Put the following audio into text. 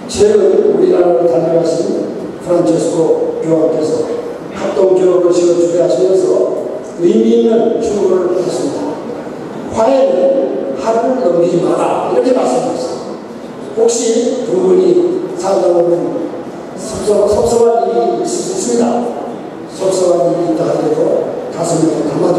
최근 우리나라를 다녀가신 프란체스코 교황께서 합동교역을 주례하시면서 의미 있는 충고를 했습니다. 화해는 하루를 넘기지 마라 이렇게 말씀하셨습니다. 혹시 두 분이 살다 보면 섭섭한 일이 있을 수 있습니다. 섭섭한 일이 있다 하더라도 가슴에 담아